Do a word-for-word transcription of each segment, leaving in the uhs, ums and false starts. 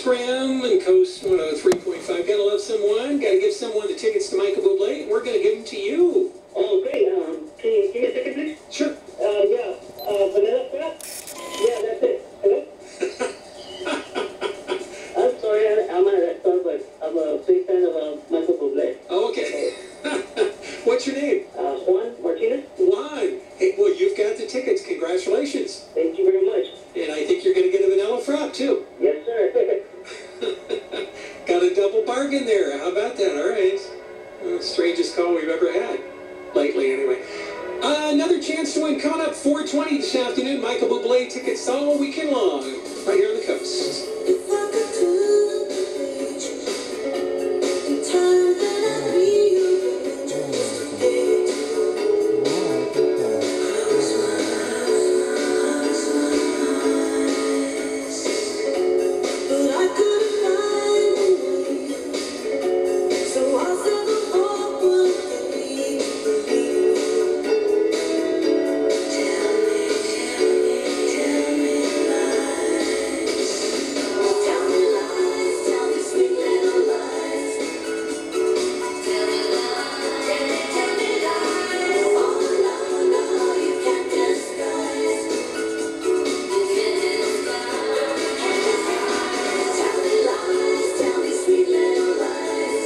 Graham and Coast one oh three point five. Gotta love someone. Gotta give someone the tickets to Michael Bublé. We're gonna give them to you. Oh, great. Um, can you give me a ticket, please? Sure. Uh, yeah. Uh, vanilla crap? Yeah, that's it. Hello? I'm sorry, I, I'm not that star, but I'm a big fan of uh, Michael Bublé. Oh, okay. What's your name? Uh, Juan Martinez. Juan. Hey, well, you've got the tickets. Congratulations. Thank you very much. And I think you're gonna get a vanilla frap too. Yes, sir. Got a double bargain there. How about that? All right. Well, strangest call we've ever had. Lately, anyway. Uh, another chance to win coming up four twenty this afternoon. Michael Bublé tickets all weekend long, right here on the coast. If I could turn the page in time, then I'd rearrange just a bit. Close my eyes, close my eyes, but I couldn't find a way, so I settled for one day to believe. Tell me, tell me, tell me lies. Tell me lies, tell me sweet little lies. Tell me lies, tell me, tell me lies. Oh no, no, you can't disguise. You can't disguise, can't disguise. Tell me lies, tell me sweet little lies.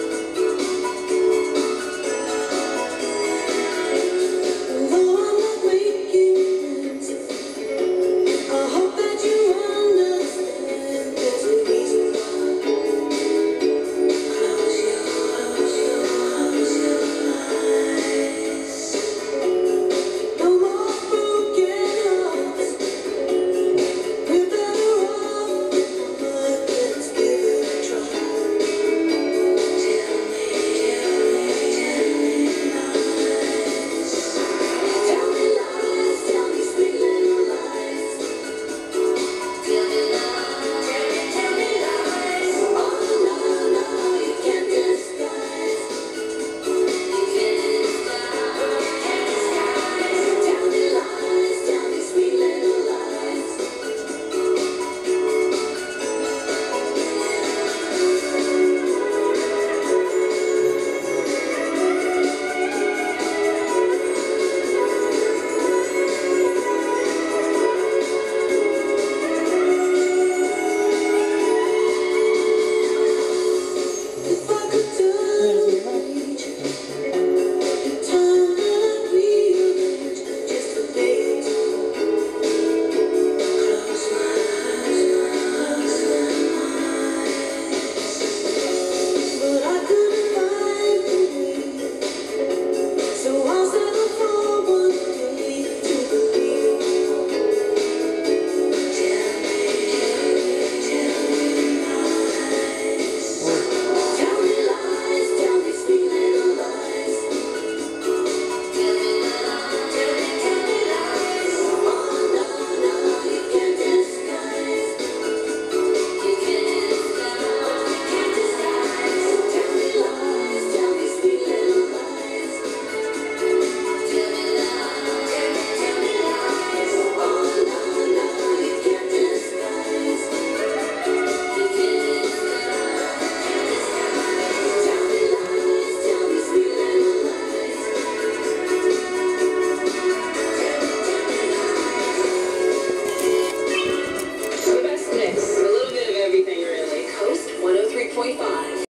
Although I'm not making sense, I hope that you understand. There's a reason why. Close your, close your, close your eyes. No more broken hearts. We're better off apart. Let's give it a try. Tell me, tell me, tell me lies. Tell me lies, tell me sweet little lies. Tell me lies, tell me, tell me lies. Oh no, no, you can't disguise. You can't disguise, can't disguise. Tell me lies, tell me sweet little lies. If I could turn the page in time, then I'd rearrange just a bit. Close my eyes, close my eyes, but I couldn't find a way, so I'll settle for one day to believe. Tell me, tell me lies. Tell me lies, tell me sweet little lies. Tell me lies, tell me, tell me lies. Oh no, no, you can't disguise. You can't disguise, can't disguise. Tell me lies, tell me sweet little lies. Tell me lies, tell me, tell me lies. Oh no, no, you can't disguise. You can't disguise, can't disguise. Tell me lies, tell me sweet little lies. The best mix, a little bit of everything really. Coast one oh three point five.